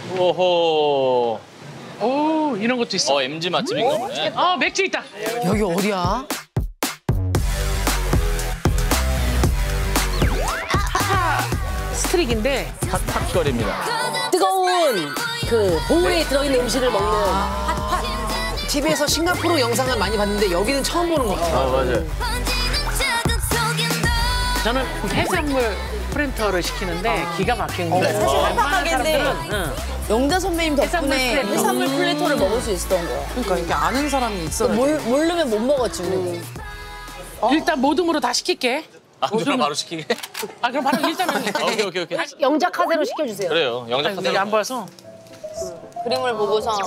오호. 오, 이런 것도 있어. MG 맛집인가 보네. 맥주 있다. 여기 어디야? 스트릭인데 핫핫거리입니다. 뜨거운 그 보울에 들어있는 음식을 먹는 TV에서 싱가포르 영상을 많이 봤는데 여기는 처음 보는 것 같아요. 맞아요. 저는 해산물 프린터를 시키는데 기가 막히는데 사실 웬만한 깜빡하겠네. 사람들은 영자 선배님 덕분에 해산물 플래터. 해산물 플래터를 먹을 수 있었던 거야. 그러니까 이게 아는 사람이 있어야 돼. 모르면 못 먹었지 우리. 일단 모둠으로 다 시킬게. 누나 바로 시키게? 그럼 바로 일단은 오케이. 영자 카세로 시켜주세요. 그래요. 영작 내가 카세로. 안 보여서 그림을 보고서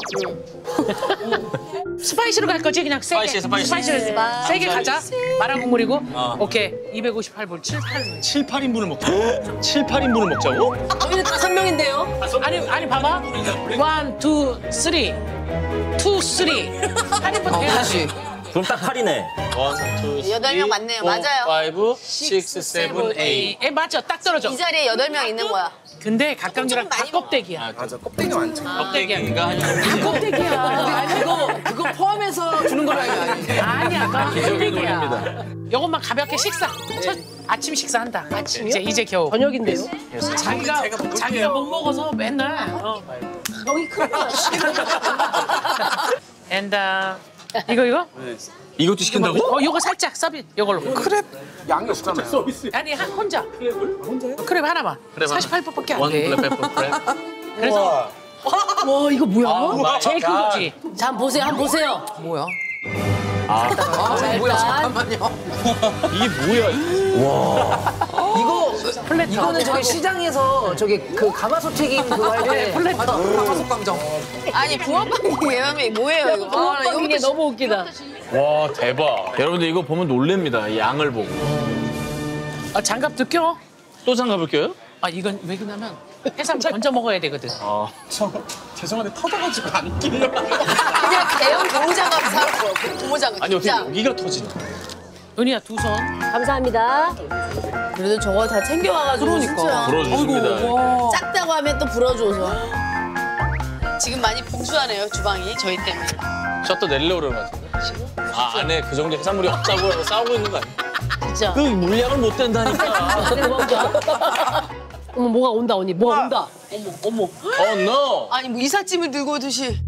스파이시로 갈 거지 그냥 세게. 스파이시. 세게 가자. 마라 국물이고. 오케이. 258불 78. 7, 8인분을 먹자고? 7, 8인분을 먹자고? 저희는 5명인데요. 아니 봐봐. 1, 2, 3. 2, 3. 8인분 돼야지. 그럼 딱 8이네. 1, 2, 3, 8명 맞네요. 맞아요. 5, 6, 7, 8. 맞죠. 딱 떨어져. 이 자리에 8명 있는 거야. 근데 각각이랑 다 껍데기야. 맞아, 껍데기 많지. 껍데기인가? 껍데기야. 그거 포함해서 주는 거라니까. 아니야. 나 기적의 껍데기야. 논리입니다. 요것만 가볍게 식사. 아침 식사한다. 아침이요? 이제 겨우. 저녁인데요? 자기가 못 먹어서 맨날. 여기 큰 거야. 엔다. 이거? 이것도 시킨다고? 요거 살짝 서비. 요걸로. 크랩 양이 없잖아요. 아니 혼자. 크랩 하나만. 크랩 하나. 48불밖에 안 원 돼. 블랙 페퍼 크랩. 그래서 와 이거 뭐야? 제일 큰 거지. 자 한번 보세요. 한번 보세요. 뭐야? 자 뭐야? 일단 잠깐만요. 이게 뭐야? 이거 플래터. 이거는 저기 시장에서 저기 그 가마솥 튀김 그거 할 때. 플래터. 가마솥 감정. 아니 붕어빵 예감이 뭐예요 이거? 붕어빵 이게 너무 웃기다. 와, 대박. 여러분들 이거 보면 놀랍니다. 이 양을 보고. 장갑도 껴. 또 장갑을 껴요? 이건 왜 그러냐면 해삼 건져 먹어야 되거든. 죄송한데 터져가지고 안 끼려고. 그냥 대형 고무장갑 사고 고무장갑. 아니, 어떻게 진짜. 여기가 터지나? 은희야 두 손. 감사합니다. 그래도 저거 다 챙겨와가지고 그러니까. 진짜 불어주십니다. 작다고 하면 또 불어줘서. 지금 많이 분주하네요 주방이 저희 때문에. 셔터 내리려고 그러는 것 같은데. 안에 그 정도 해산물이 없다고 싸우고 있는 거 아니야? 진짜. 그 물량을 못 댄다니까. 어머 뭐가 온다 언니 뭐가 온다. 어머. no. 아니 뭐 이삿짐을 들고 오듯이.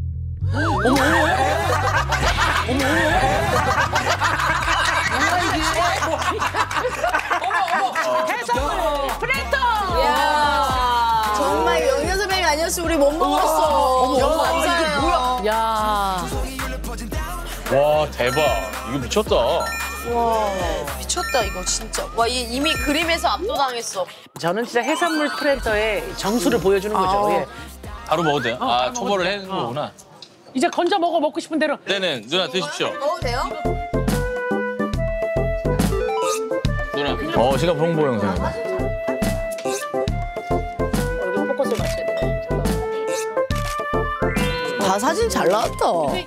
해산물 플래터. 야 정말 영녀 선배님 아니었으면 우리 못 먹었어. 너무 감사해요. 야 와, 대박. 이거 미쳤다. 미쳤다 이거 진짜. 와 이미 그림에서 압도당했어. 저는 진짜 해산물 플래터의 정수를 보여주는 거죠. 예. 바로 먹어도 돼요? 바로 초벌을 먹어도 해는 거구나. 이제 건져 먹고 싶은 대로. 네네, 누나 드십시오. 먹어도 돼요? 누나. 시간 홍보 영상이다. 얼굴 포커스를 맞춰야 돼. 다 사진 잘 나왔다.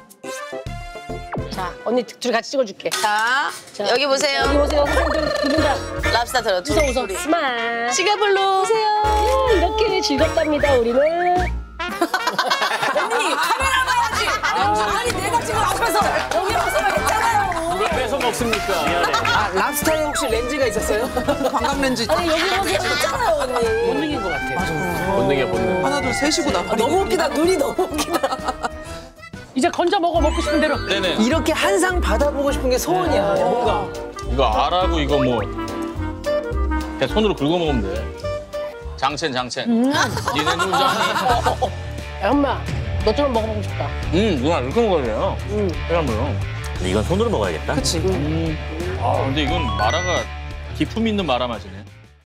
자, 언니 둘이 같이 찍어줄게. 자, 여기 보세요. 여기 보세요. 선생님들 두분 다. 랍스타 들어. 웃어. 스마일. 시가블루. 보세요. 이렇게 즐겁답니다, 우리는. 언니, 카메라 봐야지. 아니, 내가 지금 앞에서 여기 와서 했잖아요. 누가 뺏어 먹습니까? 랍스타에 혹시 렌즈가 있었어요? 광각 렌즈. 아니, 여기 와서 했잖아요, 언니. 본능인 것 같아. 본능이야, 본능. 하나 둘 셋이고 나. 너무 웃기다. 눈이 너무 웃기다. 이제 건져 먹고 싶은 대로. 네네. 이렇게 한 상 받아보고 싶은 게 소원이야. 뭔가. 이거 알하고 이거 뭐 그냥 손으로 긁어 먹으면 돼. 장첸. 니네 눈장이. 야, 엄마. 너 좀 먹어보고 싶다. 누나 이렇게 먹어야 돼요. 해산물로. 근데 이건 손으로 먹어야겠다. 그치. 근데 이건 마라가 기품 있는 마라 맛이네.